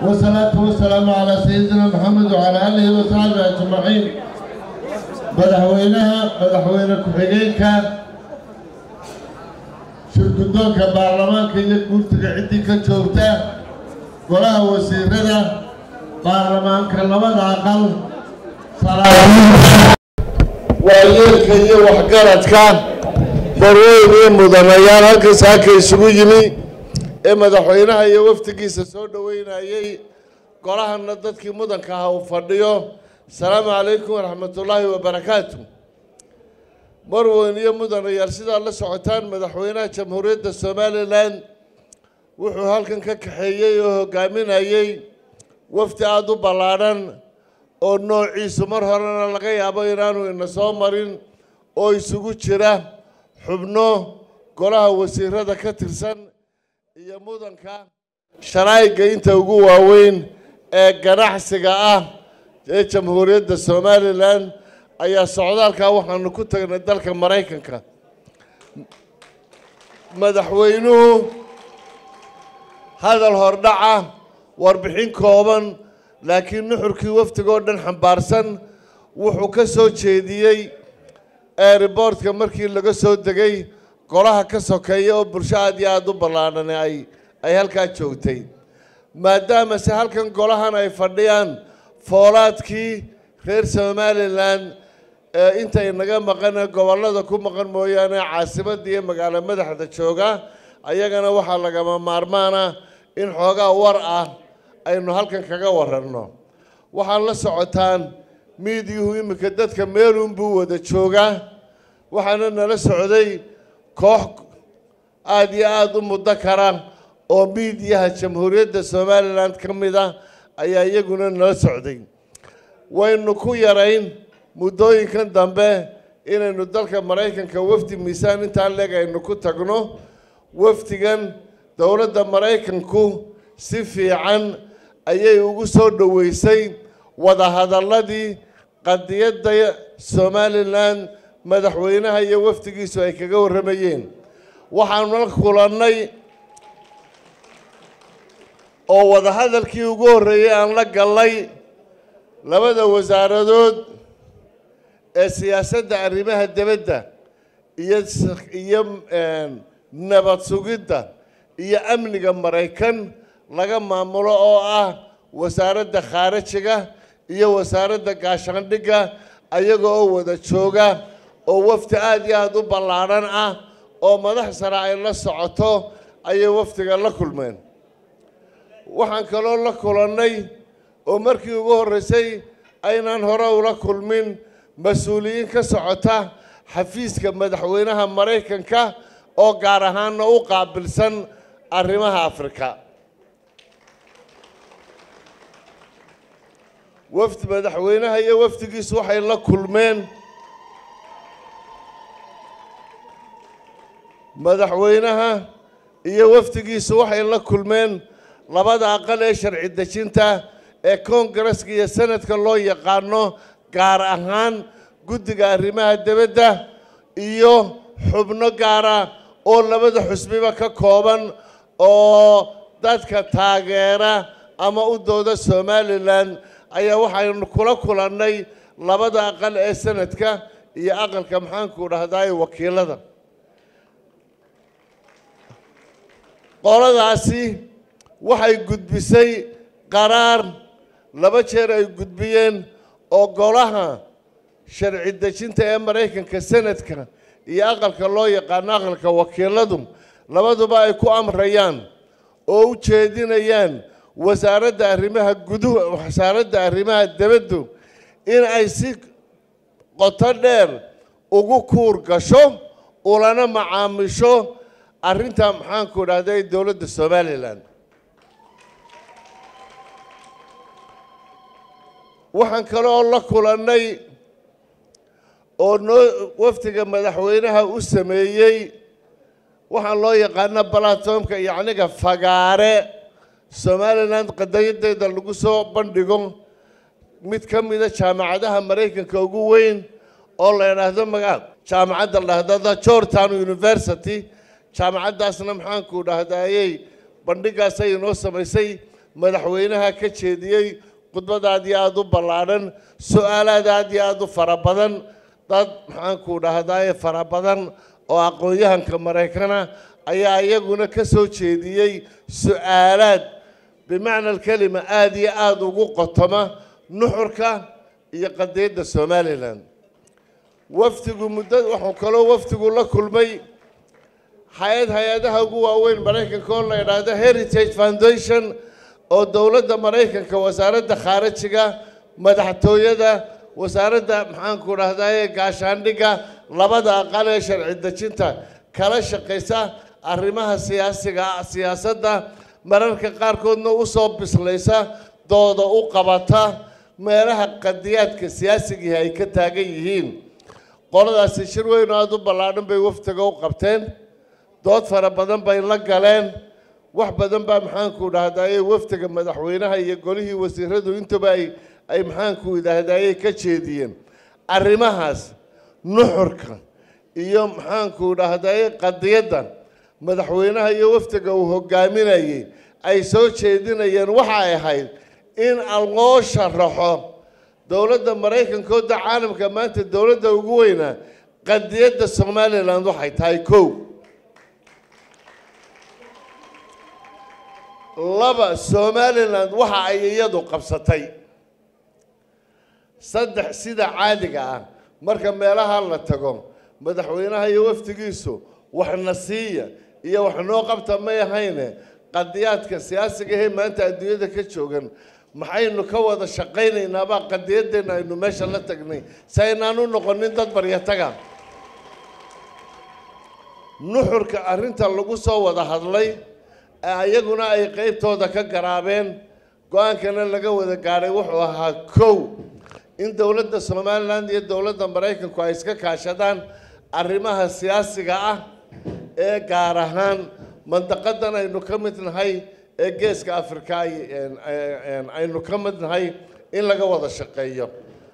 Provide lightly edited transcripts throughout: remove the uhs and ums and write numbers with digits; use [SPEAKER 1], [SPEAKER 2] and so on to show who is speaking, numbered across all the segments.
[SPEAKER 1] والصلاة والسلام على سيدنا محمد وعلى آله وصحبه أجمعين. مدحوينة كحجينكا شركتوكا برلمانكا يقولتك عدي كجوبتا ولا وسيردا برلمانكا لماذا أقل صلاة وأيالكا يوحقرتكا بروين مدنيان هكا ساكا يسويني madaxweynaha iyo waftigiisa soo dhaweynayay golaha dadkii mudanka ah uu fadhiyo salaamu calaykum waraxmatullaahi wabarakaatuh marweyn iyo mudanayaal sida la socotaan madaxweynaha jamhuuriyadda Soomaaliland wuxuu halkan ka kaxeeyay oo hogaaminayay wafti aad u ballaaran oo noociisu mar horena laga yaabo inaanu ina soo marin oo isugu jira xubno golaha wasiirada ka tirsan iyo mudanka sharaaiga inta ugu waaweyn ee ganacsiga ah ee jamhuuriyadda Soomaaliland ayaa socdaalka waxaanu ku tagnay dalka Mareykanka madaxweynuhu hadal hordhaca warbixin kooban laakiin nuxurkii waftiga oo dhan xambaarsan wuxuu ka soo jeediyay airportka markii laga soo degay golaha ka sokeeya oo bulshada aad u ballaaran ay halka joogtay maadaama se halkan golahan ay fadhiyaan foolaadkii reer Soomaaliland inta inaga maqan gobolada ku maqan mooyaane caasimadda iyo magaalo madaxda jooga ayagana waxa laga maarmaana in xoogaa war ah aynu halkan kaga wararno waxaan la socotaan miidiyuhu imika dadka meelun buu wada jooga waxaana nala socday koox aad iyo aad u muddo kara oo miidiyaha jamhuuriyadda Soomaaliland ka mid ah ayaa iyaguna nala socday waynu ku yarayn muddooyinkan dambe inaynu dalka Mareykanka wafdi miisaan inta leeg aynu ku tagno wafdigan dowladda Mareykanku si fiican ayay ugu soo dhaweysay wada hadalladii qadiyadda Soomaaliland madaxweynaha iyo waftigiisu ay kaga waramayeen waxaan la kulannay oo wada hadalkii ugu horeeyay aan la galay labada wasaaradood ee siyaasadda arrimaha dibadda iyo nabad sugidda iyo amniga Mareykan laga maamulo oo ah wasaaradda khaarijiga iyo wasaaradda gaashaandhigga ayagoo wada jooga oo wafti aad iyo aad u ballaaran ah oo madax sare ay la socoto ayay waftiga la kulmeen waxaan kaloo la kulannay oo markii ugu horeysay aynaan hore ula kulmin mas'uuliyiin ka socota xafiiska madaxweynaha Mareykanka oo gaar ahaan u qaabilsan arrimaha Afrika wafdi madaxweynaha iyo waftigiisu waxay la kulmeen madaxweynaha iyo waftigiisu waxay la kulmeen labada aqal ee sharci dejinta ee Congress-ka iyo Senate-ka loo yaqaano gaar ahaan guddiga arrimaha dibadda iyo xubno gaar ah oo labada xusbiba ka kooban oo dadka taageera ama u dooda Somaliland ayaa waxaynu kula kulannay labada aqal ee Senate-ka iyo aqalka maxaanku dhahday wakiilada qoladaasi waxay gudbisay qaraar laba jeer ay gudbiyeen oo golaha sharci dejinta ee Mareykanka Senate-ka iyo aqalka loo yaqaan aqalka wakiiladu labaduba ay ku amrayaan oo u jeedinayaan wasaaradda arrimaha gudaha wasaaradda arrimaha dibadda in ay si qoto dheer ugu kuur gasho ulana macaamisho arrinta maxaanku dhahday dowladda Soomaaliland waxaan kaloo la kulannay oo waftiga madaxweynaha u sameeyay waxaan loo yaqaan platformka yacniga fagaare Somaliland qadayadeeda lagu soo bandhigo mid ka mid ah jaamacadaha Mareykanka ugu weyn oo la yiraahdo magac jaamacadda la yiraahdo Georgetown University jaamacadaasna maxaanku dhahdayay bandhigaas ay noo samaysay madaxweynaha ka jeediyey khudbad aad iyo aad u ballaaran su'aalaad aad iyo aad u fara badan dad maxaanku dhahdaa fara badan oo aqoon-yahanka Maraykana ayaa iyaguna ka soo jeediyey su'aalaad bimacna alkalima aad iyo aad ugu qotoma nuxurka iyo qadiyadda Somaliland waftigu muddo wuxuu kaloo waftigu la kulmay hay-adaha ugu waaweyn Maraykanka oo la yiraahdo Heritage Foundation oo dowladda Maraykanka wasaaradda khaarijiga madaxtooyada wasaaradda maxaanku dhahdaa gaashaandhigga labada aqal ee sharci dejinta kala shaqeysa arrimaha siyaasadda mararka qaarkoodna u soo bislaysa dooda u qabata meelaha qadiyaadka siyaasiga ay ka taagan yihiin qoladaasi shir weyn oo aad u ballaaran bay waftiga u qabteen dood fara badan bay la galeen wax badan baa maxaanku dhahdaa waftiga madaxweynaha iyo golihii wasiiradu intaba ay maxaanku dhahdaa ka jeediyeen arrimahaas nuxurka iyo maxaanku dhahdaa qadiyadda madaxweynaha iyo waftiga uu hogaaminayay ay soo jeedinayeen waxa ay ahayd in loo sharaxo dowladda Maraykanka oo caalamka maanta dowladda ugu weyna qadiyadda Somaliland waxay tahay kow laba Somaliland waxa ay iyadu qabsatay saddex sida caadiga ah marka meelaha la tago madaxweynaha iyo waftigiisu wax nasiiya iyo wax noo qabta ma yahayne qadiyaadka siyaasiga ee maanta adduunyada ka joogan maxaynu ka wada shaqaynaynaa baa qadiyadeena aynu meesha la tagnay saynaanu noqonin dad baryataga nuxurka arrinta lagu soo wada hadlay ayaguna ay qaybtooda ka garaabeen go'aankana laga wada gaaray wuxuu ahaa kow in dowladda Somaliland iyo dowladda Maraykanku ay iska kaashadaan arrimaha siyaasiga ah ee gaar ahaan mandaqadan aynu ka mid nahay ee geeska Afrika aynu ka mid nahay in laga wada shaqeeyo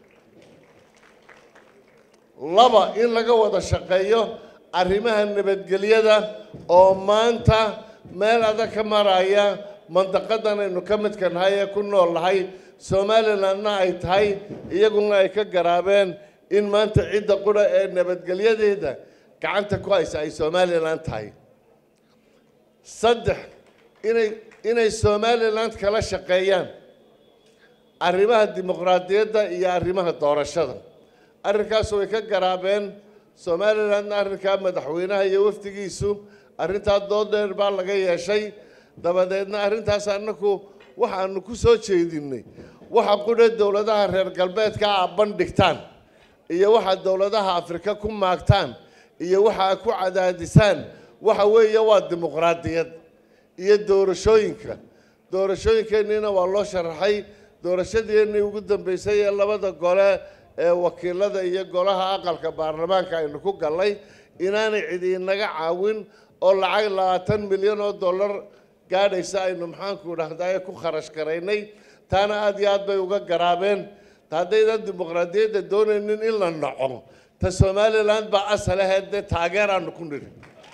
[SPEAKER 1] laba in laga wada shaqeeyo arrimaha nabadgelyada oo maanta meel adag ka maraya mandaqadan aynu ka mid nahay ee ku nool nahay Somalilandna ay tahay iyaguna ay ka garaabeen in maanta cidda qura ee nabadgelyadeeda gacanta ku haysa ay Somaliland tahay saddex inay Somaliland kala shaqeeyaan arrimaha dimuqraadiyadda iyo arrimaha doorashada arrinkaas way ka garaabeen Somaliland arrinka madaxweynaha iyo waftigiisu arrintaa dood dheer baa laga yeeshay dabadeedna arrintaas annagu waxaanu ku soo jeedinay waxa qura dowladaha reer galbeedka bandhigtaan iyo waxa dowladaha Afrika ku maagtaan iyo waxa ku cadaadisaan waxa weeye waa dimuqraadiyad iyo doorashooyinkeena waa loo sharaxay doorashadeena ugu dambeysay ee labada gole ee wakiilada iyo golaha aqalka baarlamaanka aynu ku galay inaanay cid inaga caawin oo lacag 20 milyan oo dollar gaadhaysa aynu maxaanku dhahdaa ku kharash garaynay taana aad iyo aad bay uga garaabeen haddaydan dimuqraadiyadda doonaynin in la naco ta Somaliland baa asal ahayd taageeraanu ku niri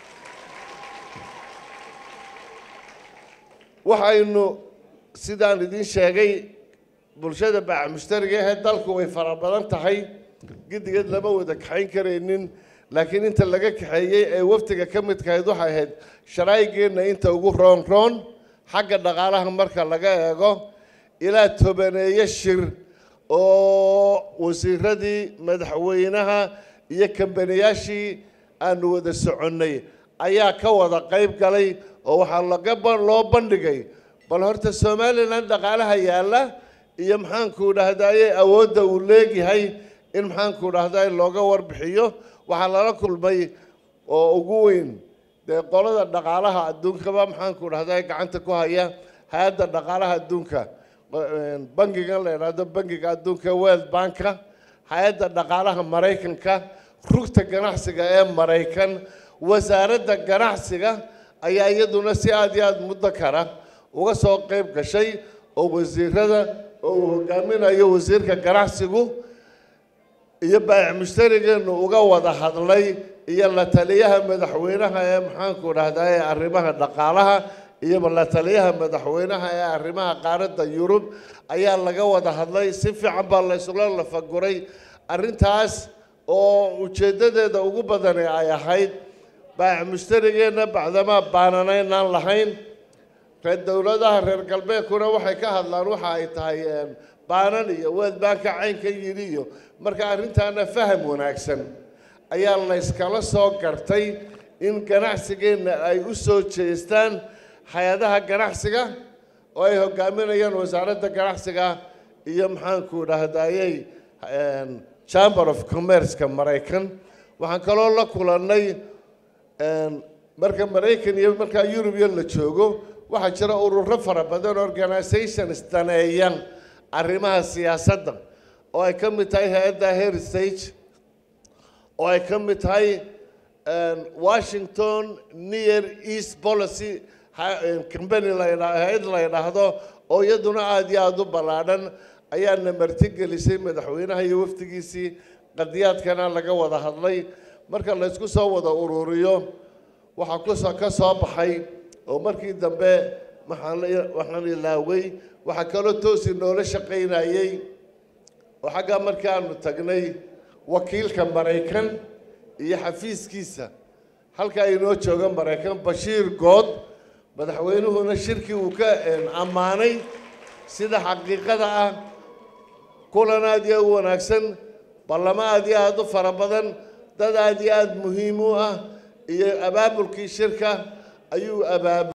[SPEAKER 1] waxaynu sidaan idin sheegay bulshada baa mushtariga ee dalku way fara badan tahay gidigad lama wada kaxayn kareynin laakiin inta laga kaxeeyay ee waftiga ka mid kahayd waxay ahayd sharaayigeena inta ugu roon xagga dhaqaalaha marka laga eego ilaa tobaneeyo shir oo wasiiradii madaxweynaha iyo kambaniyaashii aanu wada soconnay ayaa ka wada qayb galay oo waxaa loo bandhigay bal horta Somaliland dhaqaalaha yaala iyo maxaanku dhahdaa awoodda uu leeyahay in maxaanku dhahdaa looga warbixiyo waxa lala kulmay oo ugu weyn qolada dhaqaalaha adduunka ba maxaanku dhahdaa gacanta ku haya hay'adda dhaqaalaha adduunka bangiga la yiraahdo bangiga adduunka World Bank hay'adda dhaqaalaha Maraykanka rugta ganacsiga ee Maraykan wasaaradda ganacsiga ayaa iyaduna si aad iyo aad muddo kara uga soo qayb gashay oo wasiirada oo hogaaminayo wasiirka ganacsigu iyo baayac mushtarigeenu uga wada hadlay iyo la taliyaha madaxweynaha ee maxaanku dhahdaa arrimaha dhaqaalaha iyo la taliyaha madaxweynaha ee arrimaha qaaradda Yurub ayaa laga wada hadlay si fiican baa la isla lafaguray arrintaas oo ujeedadeeda ugu badan ay ahayd baac mushtarigeena bacdama baananaynaan lahayn dowladaha reer galbeedkuna waxay ka hadlaan waxa ay tahay baanan iyo World Bank caynka yiri iyo marka arrintaana faham wanaagsan ayaa la iskala soo gartay in ganacsigeena ay u soo jeestaan hay'adaha ganacsiga oo ay hogaaminayaan wasaaradda ganacsiga iyo maxaan ku dhahdayay Chamber of Commerce ka Mareykan waxaan kaloo la kulannay marka Mareykan iyo marka European la joogo waxa jira ururo fara badan organizations daneeyan arrimaha siyaasadda oo ay ka mid tahay hay'adda Heritage oo ay ka mid tahay Washington Near East Policy company la yiraahdo oo iyaduna aad iyo aad u balaadhan ayaana martigelisay madaxweynaha iyo wafdigiisii qadiyaadkana laga wada hadlay marka la isku soo wada ururiyo waxa ka soo baxay oo markii dambe waxaan ilaaway waxa kaloo toosi noola shaqaynayay oo xagga markaanu tagnay wakiilka Mareykan iyo xafiiskiisa halka ay noo joogan Mareykan Bashiir Good madaxweynuhuna shirkii uu ka amaanay sida xaqiiqada ah kulan aad iyo wanaagsan barlama aad iyo aad u fara badan dad aad iyo aad muhiim u ah iyo abaabulkii shirka ayuu